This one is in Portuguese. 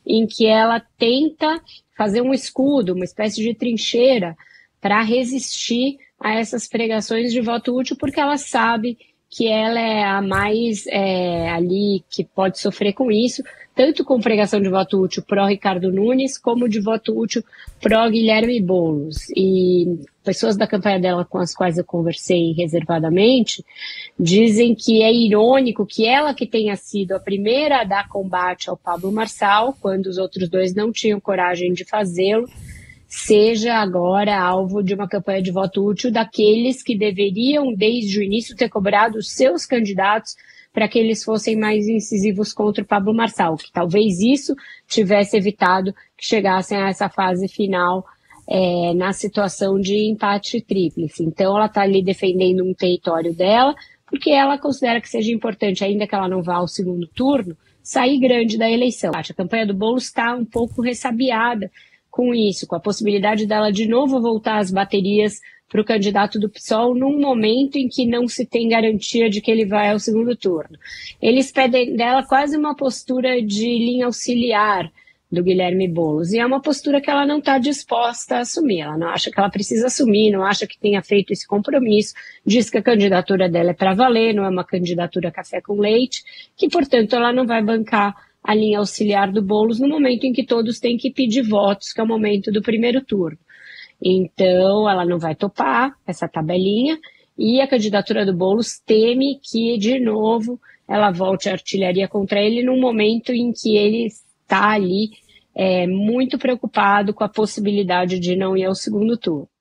em que ela tenta fazer um escudo, uma espécie de trincheira, para resistir a essas pregações de voto útil, porque ela sabe que ela é a mais ali que pode sofrer com isso, tanto com pregação de voto útil pró-Ricardo Nunes, como de voto útil pró-Guilherme Boulos. E pessoas da campanha dela com as quais eu conversei reservadamente dizem que é irônico que ela, que tenha sido a primeira a dar combate ao Pablo Marçal, quando os outros dois não tinham coragem de fazê-lo, seja agora alvo de uma campanha de voto útil daqueles que deveriam, desde o início, ter cobrado os seus candidatos para que eles fossem mais incisivos contra o Pablo Marçal, que talvez isso tivesse evitado que chegassem a essa fase final na situação de empate tríplice. Então ela está ali defendendo um território dela, porque ela considera que seja importante, ainda que ela não vá ao segundo turno, sair grande da eleição. A campanha do Boulos está um pouco ressabiada com isso, com a possibilidade dela de novo voltar às baterias para o candidato do PSOL num momento em que não se tem garantia de que ele vai ao segundo turno. Eles pedem dela quase uma postura de linha auxiliar do Guilherme Boulos, e é uma postura que ela não está disposta a assumir, ela não acha que ela precisa assumir, não acha que tenha feito esse compromisso, diz que a candidatura dela é para valer, não é uma candidatura café com leite, que, portanto, ela não vai bancar a linha auxiliar do Boulos no momento em que todos têm que pedir votos, que é o momento do primeiro turno. Então, ela não vai topar essa tabelinha, e a candidatura do Boulos teme que, de novo, ela volte a artilharia contra ele num momento em que ele está ali muito preocupado com a possibilidade de não ir ao segundo turno.